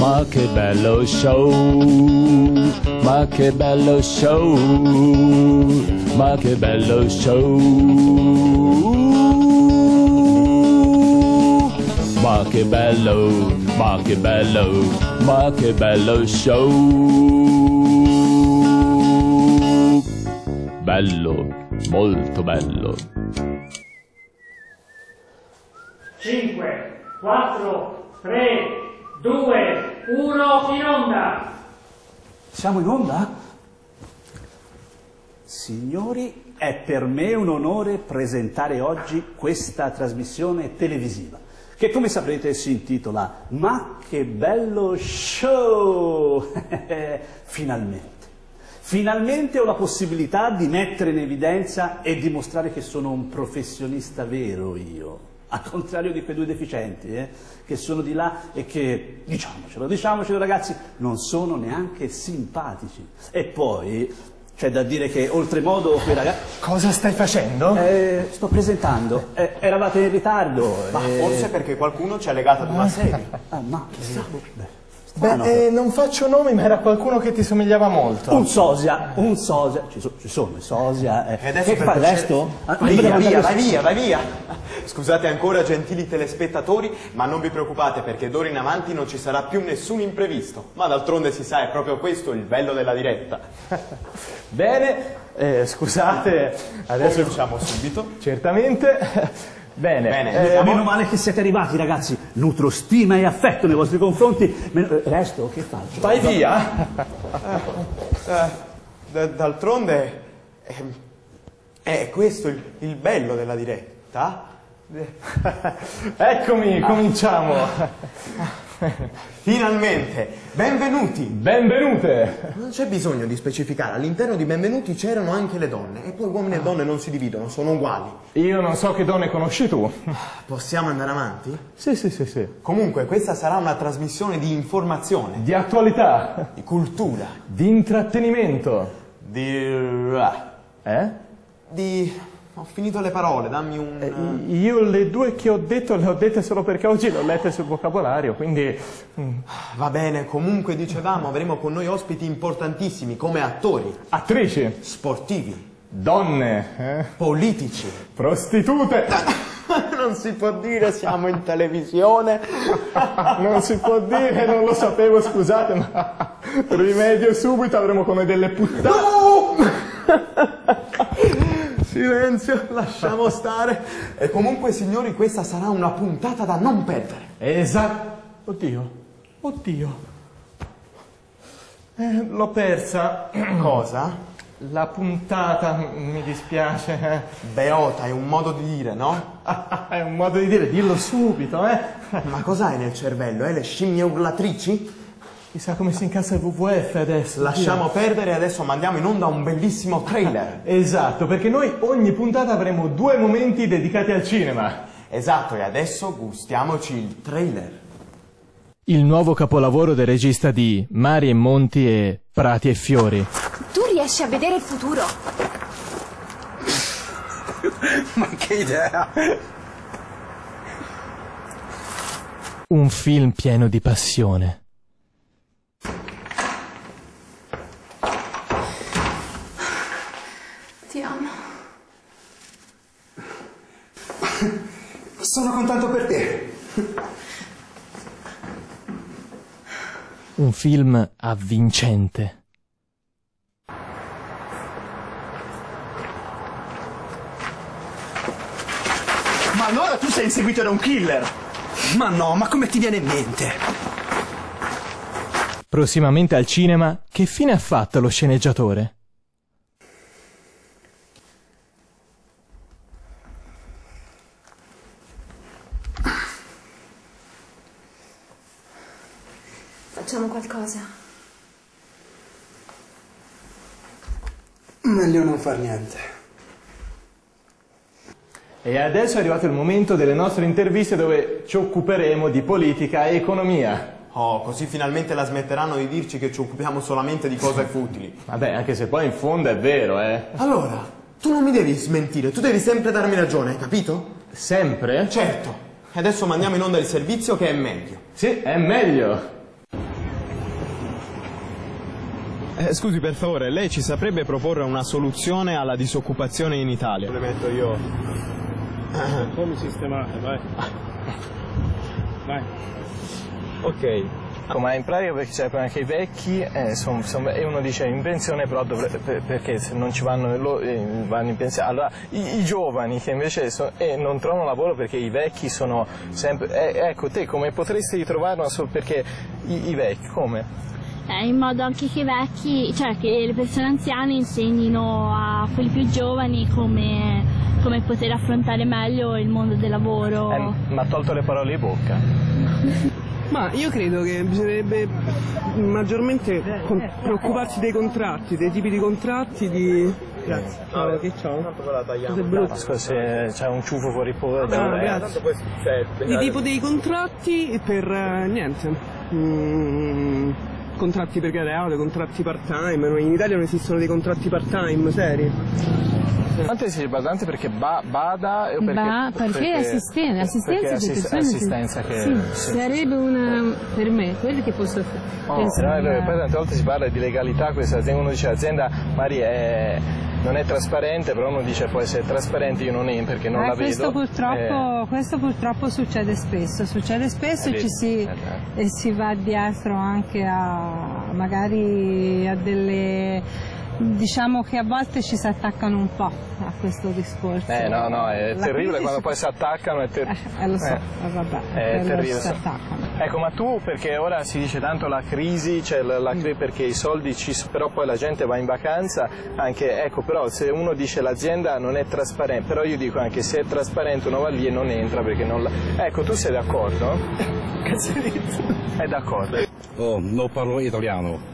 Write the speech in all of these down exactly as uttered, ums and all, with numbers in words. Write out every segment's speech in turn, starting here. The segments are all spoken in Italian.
ma che bello show, ma che bello show, ma che bello show, ma che bello, ma che bello, ma che bello show, bello, molto bello. cinque, quattro, tre, due, uno, in onda! Siamo in onda? Signori, è per me un onore presentare oggi questa trasmissione televisiva, che come saprete si intitola Ma che bello show! Finalmente. Finalmente ho la possibilità di mettere in evidenza e dimostrare che sono un professionista vero io. Al contrario di quei due deficienti, eh, che sono di là e che, diciamocelo, diciamocelo ragazzi, non sono neanche simpatici. E poi c'è da dire che oltremodo quei ragazzi... Cosa stai facendo? Eh, sto presentando. Eh, eravate in ritardo. Ma eh... forse perché qualcuno ci ha legato ad una serie. Ah, ma... Beh. Beh, eh, non faccio nomi, ma era qualcuno che ti somigliava molto. Un sosia, un sosia, ci, so, ci sono i sosia. Eh. E adesso che fa il resto? Vai via, via, vai via, vai via. Scusate ancora, gentili telespettatori, ma non vi preoccupate perché d'ora in avanti non ci sarà più nessun imprevisto. Ma d'altronde si sa, è proprio questo il bello della diretta. Bene, eh, scusate, adesso cominciamo subito. Certamente. Bene, Bene. Eh, meno male che siete arrivati ragazzi, nutro stima e affetto nei vostri confronti. Men- eh, resto, che faccio? vai via. Eh, eh, d'altronde eh, è questo il, il bello della diretta. Eccomi, cominciamo. Finalmente, benvenuti. Benvenute. Non c'è bisogno di specificare, all'interno di benvenuti c'erano anche le donne. E poi uomini e donne non si dividono, sono uguali. Io non so che donne conosci tu. Possiamo andare avanti? Sì, sì, sì, sì. Comunque, questa sarà una trasmissione di informazione, Di attualità, di cultura, di intrattenimento. di... Eh? di... Ho finito le parole, dammi un... Eh, io le due che ho detto le ho dette solo perché oggi le ho lette sul vocabolario, quindi... mm. Va bene, comunque dicevamo, avremo con noi ospiti importantissimi come attori, Attrici, sportivi, donne, eh? politici. Prostitute. Non si può dire, siamo in televisione. Non si può dire, non lo sapevo, scusate, ma rimedio subito, avremo come delle puttane. Silenzio, lasciamo stare. E comunque, signori, questa sarà una puntata da non perdere. Esatto. Oddio, oddio. Eh, l'ho persa. Cosa? La puntata, mi dispiace. Beota, è un modo di dire, no? È un modo di dire, dillo subito, eh. Ma cos'hai nel cervello, eh? Le scimmie urlatrici? Chissà come si incassa il W W F adesso. Lasciamo perdere e adesso mandiamo in onda un bellissimo trailer. Esatto, perché noi ogni puntata avremo due momenti dedicati al cinema. Esatto, e adesso gustiamoci il trailer. Il nuovo capolavoro del regista di Mari e Monti e Prati e Fiori. Tu riesci a vedere il futuro? Ma che idea! Un film pieno di passione. Ti amo. Sono contento per te. Un film avvincente. Ma allora tu sei inseguito da un killer? Ma no, ma come ti viene in mente? Prossimamente al cinema, che fine ha fatto lo sceneggiatore? Facciamo qualcosa. Meglio non far niente. E adesso è arrivato il momento delle nostre interviste dove ci occuperemo di politica e economia. Oh, così finalmente la smetteranno di dirci che ci occupiamo solamente di cose futili. Vabbè, anche se poi in fondo è vero, eh. Allora, tu non mi devi smentire, tu devi sempre darmi ragione, hai capito? Sempre? Certo. E adesso mandiamo in onda il servizio che è meglio. Sì, è meglio. Eh, scusi, per favore, lei ci saprebbe proporre una soluzione alla disoccupazione in Italia? Le metto io. Come sistemate, vai. Vai. Ok. Ma in pratica perché c'è anche i vecchi eh, son, son, e uno dice in pensione però dovre, per, perché se non ci vanno, lo, eh, vanno in pensione. Allora i, i giovani che invece so, eh, non trovano lavoro perché i vecchi sono sempre eh, ecco te come potresti ritrovarlo solo perché i, i vecchi come? Eh, in modo anche che i vecchi, cioè che le persone anziane insegnino a quelli più giovani come, come poter affrontare meglio il mondo del lavoro. Eh, ma ha tolto le parole di bocca. Ma io credo che bisognerebbe maggiormente preoccuparsi dei contratti, dei tipi di contratti, di... Grazie. Ciao, che ciao? Cos'è brutto? Scusa se c'è un ciuffo fuori po'. Ah, grazie. Di tipo dei contratti per uh, niente. Mm, contratti precariati, contratti part-time. In Italia non esistono dei contratti part-time seri. Quante si badante perché ba, bada o perché, ba, perché, perché assistenza, assistenza, assist, assistenza che sì, sì, sarebbe una per me, quello che posso oh, pensare. No, poi tante volte si parla di legalità, questa azienda, uno dice l'azienda Mari è, non è trasparente, però uno dice poi se è trasparente io non entro perché non eh, la questo vedo. Purtroppo, eh. Questo purtroppo succede spesso, succede spesso e ci si, eh, e si va dietro anche a magari a delle... Diciamo che a volte ci si attaccano un po' a questo discorso. Eh no, no, è la terribile quando poi si attaccano. È ter... eh, lo so, eh, vabbè, è terribile. Si attaccano. Ecco, ma tu, perché ora si dice tanto la crisi, cioè la, la, mm. perché i soldi ci però poi la gente va in vacanza, anche, ecco, però se uno dice l'azienda non è trasparente, però io dico anche se è trasparente uno va lì e non entra perché non la... Ecco, tu sei d'accordo? Cazzarizzo. È d'accordo? Oh, non parlo italiano.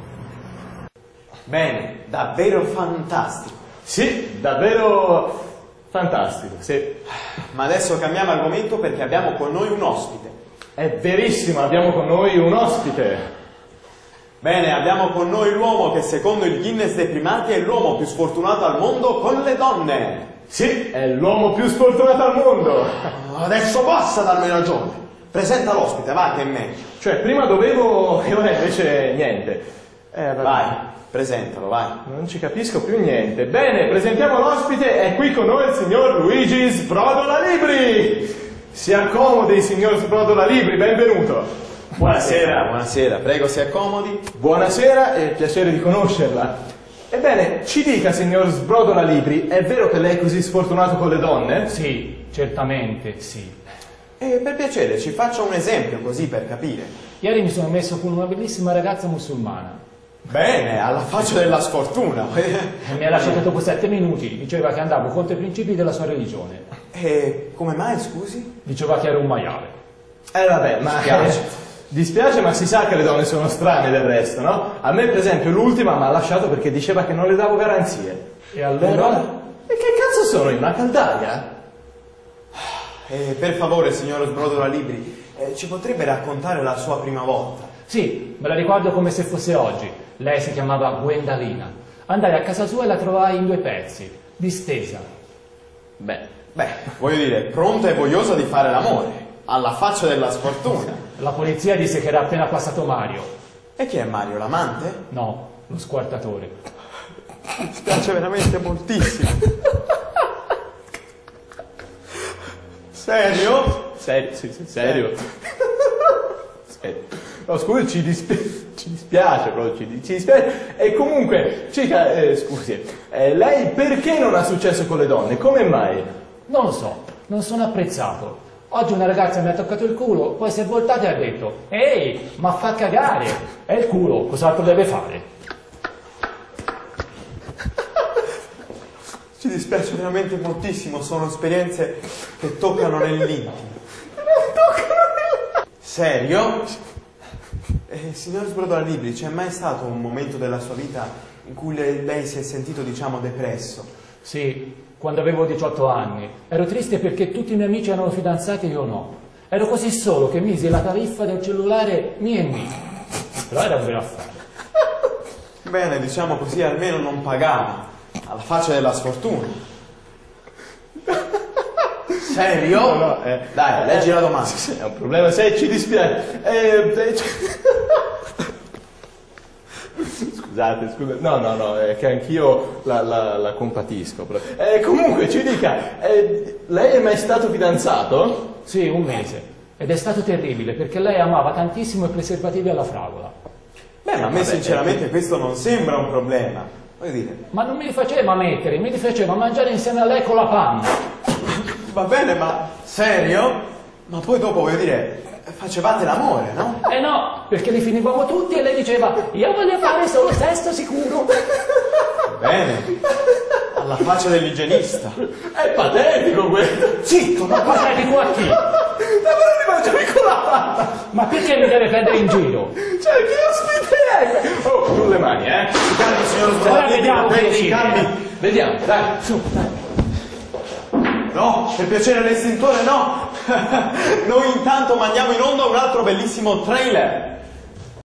Bene, davvero fantastico. Sì, davvero fantastico, sì. Ma adesso cambiamo argomento perché abbiamo con noi un ospite. È verissimo, abbiamo con noi un ospite. Bene, abbiamo con noi l'uomo che secondo il Guinness dei primati è l'uomo più sfortunato al mondo con le donne. Sì, è l'uomo più sfortunato al mondo. Adesso possa darmi ragione. Presenta l'ospite, va che è meglio. Cioè, prima dovevo e ora invece niente. Eh, vai. Presentalo, vai. Non ci capisco più niente. Bene, presentiamo l'ospite, è qui con noi il signor Luigi Sbrodola Libri. Si accomodi, signor Sbrodola Libri, benvenuto. Buonasera. Buonasera, prego si accomodi. Buonasera, è piacere di conoscerla. Ebbene, ci dica, signor Sbrodola Libri, è vero che lei è così sfortunato con le donne? Sì, certamente sì. E per piacere, ci faccia un esempio così per capire. Ieri mi sono messo con una bellissima ragazza musulmana. Bene, alla faccia della sfortuna. E mi ha lasciato dopo sette minuti, diceva che andavo contro i principi della sua religione. E come mai, scusi? Diceva che ero un maiale. Eh vabbè, ma... Dispiace. Dispiace, ma si sa che le donne sono strane del resto, no? A me, per esempio, l'ultima mi ha lasciato perché diceva che non le davo garanzie. E allora? E che cazzo sono, in una caldaia? Eh, per favore, signor Sbrodola Libri, eh, ci potrebbe raccontare la sua prima volta? Sì, me la ricordo come se fosse oggi. Lei si chiamava Gwendalina. Andai a casa sua e la trovai in due pezzi, distesa. Beh, beh, voglio dire, pronta e vogliosa di fare l'amore, alla faccia della sfortuna. La polizia disse che era appena passato Mario. E chi è Mario, l'amante? No, lo squartatore. Mi spiace veramente moltissimo. Serio? Serio, sì, sì, serio. Serio. No, scusi, ci, dispi ci dispiace, però ci, ci dispiace. E comunque, Cica, eh, scusi, eh, lei perché non ha successo con le donne? Come mai? Non lo so, non sono apprezzato. Oggi una ragazza mi ha toccato il culo, poi si è voltata e ha detto: ehi, ma fa cagare! È il culo, cos'altro deve fare? Ci dispiace veramente moltissimo, sono esperienze che toccano nell'intimo. Serio? Eh, signor Sbrodola Libri, c'è mai stato un momento della sua vita in cui lei, lei si è sentito, diciamo, depresso? Sì, quando avevo diciotto anni. Ero triste perché tutti i miei amici erano fidanzati e io no. Ero così solo che misi la tariffa del cellulare mia e mia. Però era un vero affare. Bene, diciamo così, almeno non pagava. Alla faccia della sfortuna. Serio? No, no, eh, Dai, leggi la domanda. Sì, sì, è un problema, se ci dispiace. Eh, eh, Scusi, scusate, scusate. No, no, no, è che anch'io la, la, la compatisco. Però. Eh, comunque, ci dica, eh, lei è mai stato fidanzato? Sì, un mese. Ed è stato terribile, perché lei amava tantissimo i preservativi alla fragola. Beh, ma a me Vabbè, sinceramente eh, questo non sembra un problema. Voglio dire. Ma non mi li faceva mettere, mi li faceva mangiare insieme a lei con la panna. Va bene, ma serio? Ma poi dopo, voglio dire, facevate l'amore, no? Eh no, perché li finivamo tutti e lei diceva io voglio fare solo sesso sicuro. Bene. Alla faccia dell'igienista. È patetico questo. Zitto, ma patetico a chi? Lavoro di mangiare con la panna. Ma perché mi deve prendere in giro? Cioè, che ospite è? Oh, con le mani, eh? Si calmi, signor Ora Sbrodo, vediamo che si dice. calmi. Vediamo, dai, su, dai. No, per piacere l'estintore no. Noi intanto mandiamo in onda un altro bellissimo trailer.